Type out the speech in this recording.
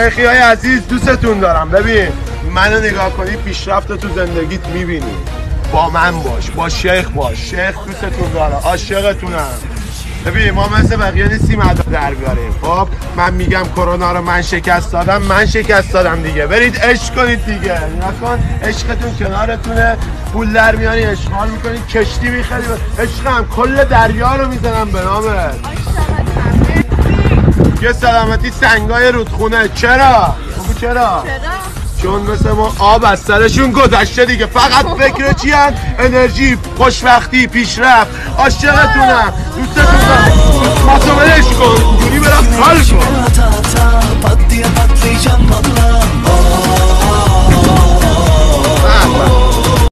شیخی های عزیز دوستتون دارم. ببین منو نگاه کنی پیشرفت تو زندگیت میبینی. با من باش، با شیخ باش. شیخ دوستتون داره، عاشقتونم. ببین ما مثل بقیه نیستیم ادا در بیاریم. خب من میگم کرونا رو من شکست دادم دیگه. برید عشق کنید دیگه. نکن عشقتون کنارتونه، پول در میاری اشغال میکنی، کشتی میخری. عشقم کل دریا رو میزنم به نامت. یه سلامتی سنگای رودخونه. چرا؟ چرا؟ چون مثل ما آب از سرشون گذشته دیگه. فقط فکر چی هن؟ انرژی، خوشبختی، پیشرفت. عاشقتونم، دوستتون دارم. ماسومنش کن، اینجوری برم حال کن.